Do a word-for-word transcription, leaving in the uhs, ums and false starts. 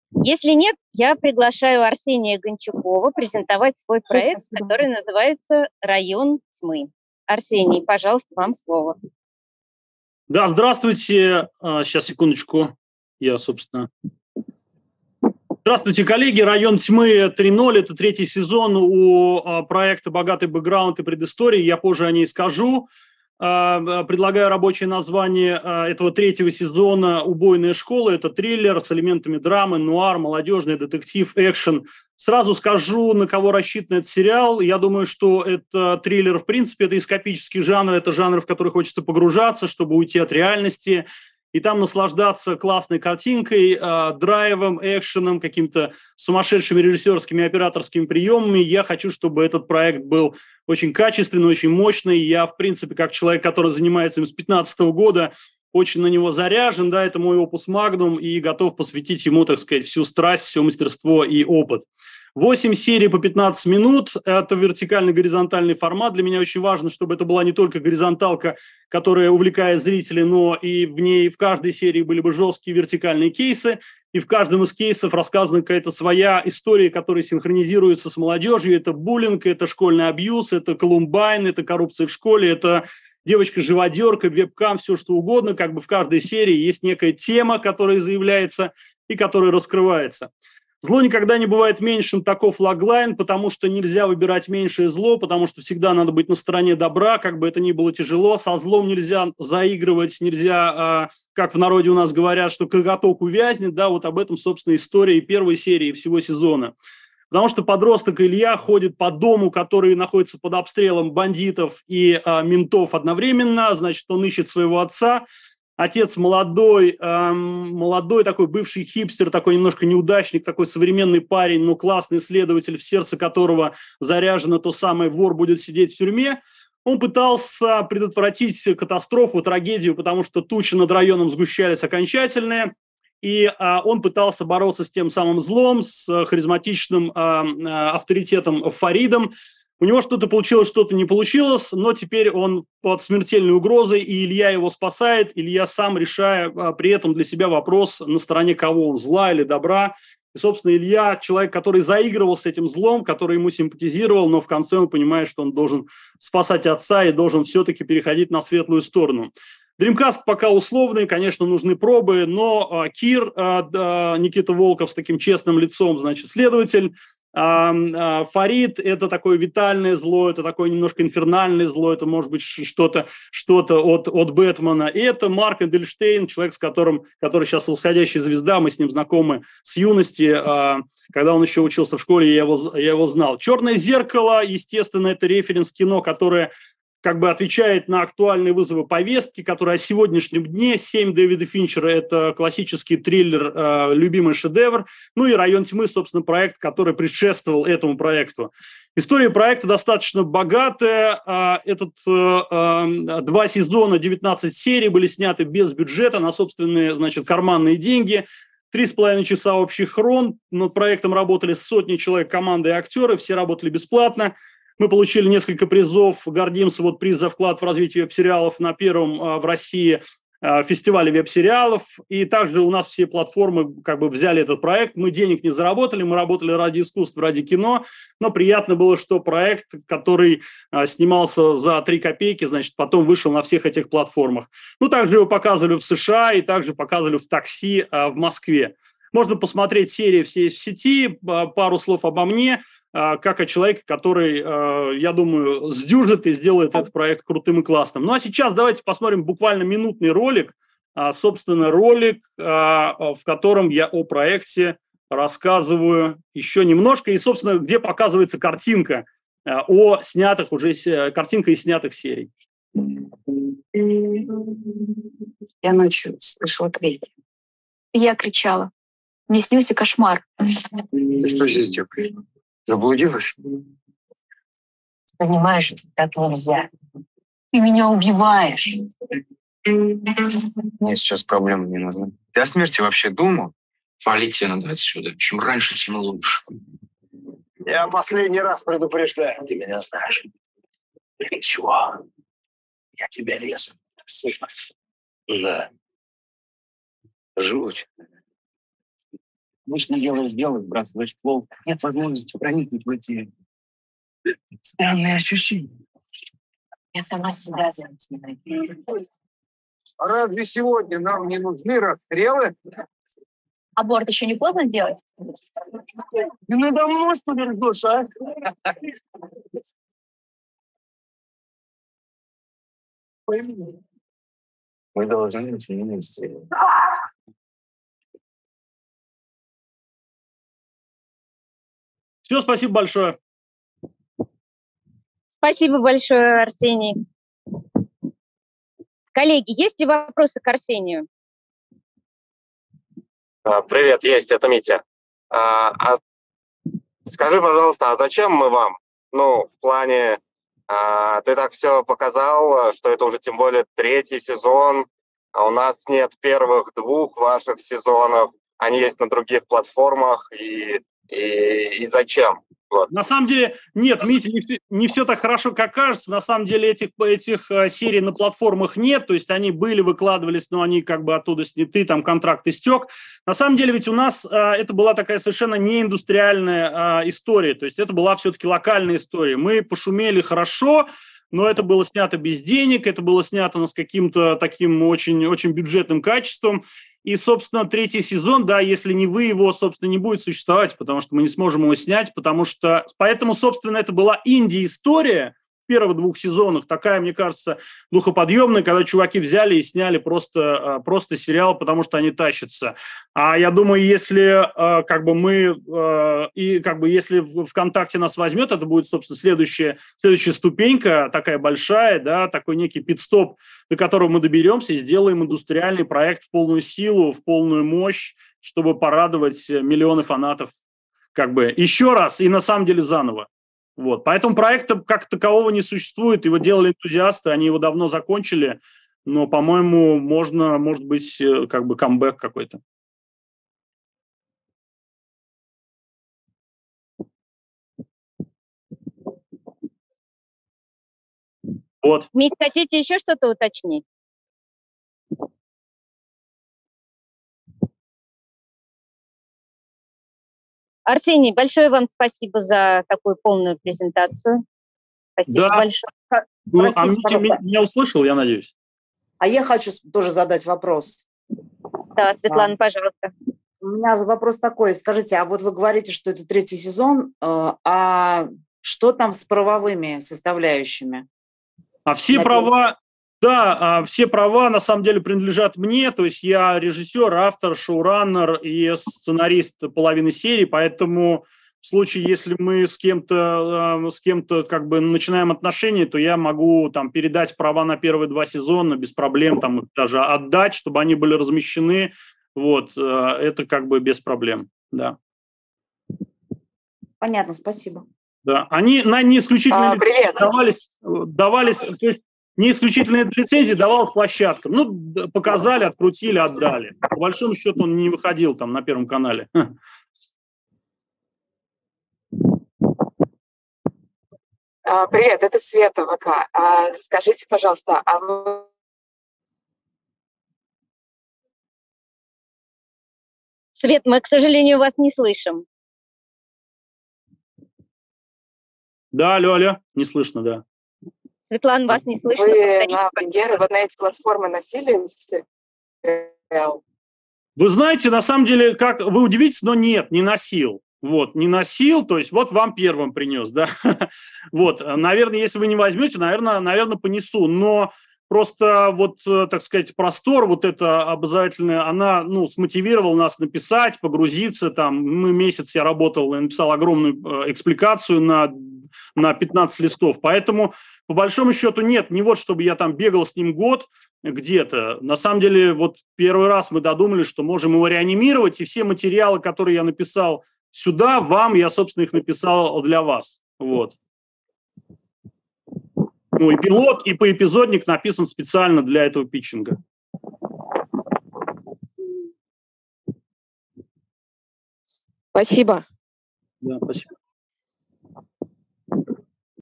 Если нет, я приглашаю Арсения Гончукова презентовать свой Ой, проект, спасибо. который называется «Район тьмы». Арсений, пожалуйста, вам слово. Да, здравствуйте. А, Сейчас, секундочку. Я, собственно... Здравствуйте, коллеги. «Район тьмы» три ноль. Это третий сезон у а, проекта «Богатый бэкграунд и предыстория». Я позже о ней скажу. А, Предлагаю рабочее название а, этого третьего сезона «Убойная школа». Это триллер с элементами драмы, нуар, молодежный детектив, экшен. Сразу скажу, на кого рассчитан этот сериал. Я думаю, что это триллер, в принципе, это эскапический жанр, это жанр, в который хочется погружаться, чтобы уйти от реальности, и там наслаждаться классной картинкой, э, драйвом, экшеном, какими-то сумасшедшими режиссерскими и операторскими приемами. Я хочу, чтобы этот проект был очень качественный, очень мощный. Я, в принципе, как человек, который занимается им с две тысячи пятнадцатого года, очень на него заряжен, да, это мой опус магнум, и готов посвятить ему, так сказать, всю страсть, все мастерство и опыт. Восемь серий по пятнадцать минут – это вертикально-горизонтальный формат. Для меня очень важно, чтобы это была не только горизонталка, которая увлекает зрителей, но и в ней, в каждой серии были бы жесткие вертикальные кейсы, и в каждом из кейсов рассказана какая-то своя история, которая синхронизируется с молодежью. Это буллинг, это школьный абьюз, это колумбайн, это коррупция в школе, это девочка-живодерка, вебкам, все что угодно. Как бы в каждой серии есть некая тема, которая заявляется и которая раскрывается. Зло никогда не бывает меньшим, таков лаглайн, потому что нельзя выбирать меньшее зло, потому что всегда надо быть на стороне добра, как бы это ни было тяжело. Со злом нельзя заигрывать, нельзя, как в народе у нас говорят, что коготок увязнет, да, вот об этом, собственно, история и первой серии, и всего сезона. Потому что подросток Илья ходит по дому, который находится под обстрелом бандитов и а, ментов одновременно, значит, он ищет своего отца. Отец молодой, эм, молодой такой бывший хипстер, такой немножко неудачник, такой современный парень, но классный исследователь, в сердце которого заряжено то самое «вор будет сидеть в тюрьме». Он пытался предотвратить катастрофу, трагедию, потому что тучи над районом сгущались окончательные, и а, он пытался бороться с тем самым злом, с харизматичным а, а, авторитетом Фаридом. У него что-то получилось, что-то не получилось, но теперь он под смертельной угрозой, и Илья его спасает. Илья сам решая а, при этом для себя вопрос, на стороне кого он, зла или добра. И, собственно, Илья – человек, который заигрывал с этим злом, который ему симпатизировал, но в конце он понимает, что он должен спасать отца и должен все-таки переходить на светлую сторону. Dreamcast пока условный, конечно, нужны пробы, но а, Кир, а, да, Никита Волков с таким честным лицом, значит, следователь, а, а, Фарид – это такое витальное зло, это такое немножко инфернальное зло, это может быть что-то что-то от, от Бэтмена. И это Марк Эдельштейн, человек, с которым, который сейчас восходящая звезда, мы с ним знакомы с юности, а, когда он еще учился в школе, я его, я его знал. «Черное зеркало», естественно, это референс кино, которое как бы отвечает на актуальные вызовы повестки, которые о сегодняшнем дне. «Семь» Дэвида Финчера – это классический триллер, э, любимый шедевр. Ну и «Район тьмы», собственно, проект, который предшествовал этому проекту. История проекта достаточно богатая. Э, этот э, э, два сезона, девятнадцать серий были сняты без бюджета на собственные, значит, карманные деньги. Три с половиной часа общих хрон. Над проектом работали сотни человек, команды и актеры. Все работали бесплатно. Мы получили несколько призов, гордимся, вот приз за вклад в развитие веб-сериалов на первом а, в России а, фестивале веб-сериалов. И также у нас все платформы как бы взяли этот проект. Мы денег не заработали, мы работали ради искусства, ради кино, но приятно было, что проект, который а, снимался за три копейки, значит, потом вышел на всех этих платформах. Ну, также его показывали в США и также показывали в такси а, в Москве. Можно посмотреть серии все есть в сети, а, пару слов обо мне. Как о человеке, который, я думаю, сдюжит и сделает этот проект крутым и классным. Ну а сейчас давайте посмотрим буквально минутный ролик, собственно, ролик, в котором я о проекте рассказываю еще немножко, и, собственно, где показывается картинка о снятых уже, картинка из снятых серий. Я ночью слышала крики. Я кричала. Мне снился кошмар. Ты что здесь делаешь? Заблудилась? Понимаешь, что так нельзя. Ты меня убиваешь. Мне сейчас проблемы не нужны. Ты о смерти вообще думал? Валить тебе надо отсюда. Чем раньше, тем лучше. Я последний раз предупреждаю. Ты меня знаешь. Ничего. Я тебя резу. Да. Жуть. Обычно делаешь дело, сбрасываешь ствол. Нет возможности проникнуть в эти странные ощущения. Я сама себя затяну. А разве сегодня нам не нужны расстрелы? Аборт еще не поздно делать? Не надо мной, что ли, ржешь, а? Мы должны быть вместе. Все, спасибо большое. Спасибо большое, Арсений. Коллеги, есть ли вопросы к Арсению? А, Привет, есть, это Митя. А, а скажи, пожалуйста, а зачем мы вам? Ну, в плане, а, ты так все показал, что это уже тем более третий сезон, а у нас нет первых двух ваших сезонов, они есть на других платформах, и, и, и зачем? Вот. На самом деле, нет, Митя, не все, не все так хорошо, как кажется. На самом деле этих, этих э, серий на платформах нет, то есть они были, выкладывались, но они как бы оттуда сняты, там контракт истек. На самом деле ведь у нас э, это была такая совершенно неиндустриальная э, история, то есть это была все-таки локальная история. Мы пошумели хорошо, но это было снято без денег, это было снято ну, с каким-то таким очень, очень бюджетным качеством. И, собственно, третий сезон, да, если не вы, его, собственно, не будет существовать, потому что мы не сможем его снять, потому что... Поэтому, собственно, это была инди-история в первых двух сезонах, такая, мне кажется, духоподъемная, когда чуваки взяли и сняли просто, просто сериал, потому что они тащатся. А я думаю, если как бы мы... И как бы если ВКонтакте нас возьмет, это будет, собственно, следующая, следующая ступенька, такая большая, да, такой некий пит-стоп, до которого мы доберемся и сделаем индустриальный проект в полную силу, в полную мощь, чтобы порадовать миллионы фанатов как бы еще раз и на самом деле заново. Вот. Поэтому проекта как такового не существует. Его делали энтузиасты, они его давно закончили, но, по-моему, можно, может быть, как бы камбэк какой-то. Вот. Мить, хотите еще что-то уточнить? Арсений, большое вам спасибо за такую полную презентацию. Спасибо Да. большое. Ну, а Простите, Митя меня услышал, я надеюсь. А я хочу тоже задать вопрос. Да, Светлана, пожалуйста. У меня вопрос такой. Скажите, а вот вы говорите, что это третий сезон, э, а что там с правовыми составляющими? А все Например? права, да, все права на самом деле принадлежат мне, то есть я режиссер, автор, шоураннер и сценарист половины серии, поэтому в случае, если мы с кем-то, с кем-то как бы начинаем отношения, то я могу там передать права на первые два сезона без проблем, там их даже отдать, чтобы они были размещены, вот, это как бы без проблем, да. Понятно, спасибо. Да, они на не исключительные А, привет. давались, давались, то есть не исключительные лицензии давалась площадкам. Ну, показали, открутили, отдали. По большому счету он не выходил там на Первом канале. А, Привет, это Света ВК. А, Скажите, пожалуйста, а вы Свет, мы, к сожалению, вас не слышим. Да, алло, алло, не слышно, да. Светлана, вас не слышно. вы Повторите, на пожалуйста. премьеры, вот на эти платформы носили сериал? Вы знаете, на самом деле, как вы удивитесь, но нет, не носил. Вот, не носил, то есть вот вам первым принес, да. Вот, наверное, если вы не возьмете, наверное, наверное, понесу, но просто вот, так сказать, простор, вот это обязательно, она, ну, смотивировала нас написать, погрузиться, там, мы месяц я работал и написал огромную экспликацию на, на пятнадцать листов, поэтому, по большому счету, нет, не вот, чтобы я там бегал с ним год где-то, на самом деле, вот первый раз мы додумались, что можем его реанимировать, и все материалы, которые я написал сюда, вам, я, собственно, их написал для вас, вот. Ну, и пилот, и поэпизодник написан специально для этого питчинга. Спасибо. Да, спасибо.